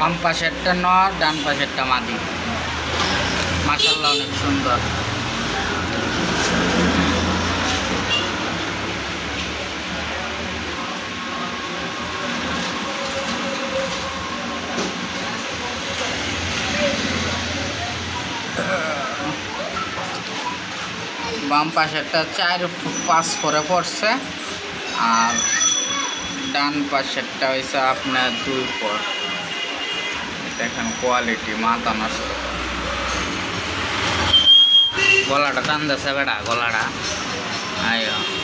বাম পাশেরটা নর, ডান পাশেরটা মাদি। মাশাআল্লাহ অনেক সুন্দর। বাম পাশেরটা 4-5 করে পড়ছে, আর ডান পাশেরটা হয়েছে আপনার 2 পর। দেখেন কোয়ালিটি মাথা নষ্ট। গলাটা টান দিয়েছে বেটা, গলাটা আয়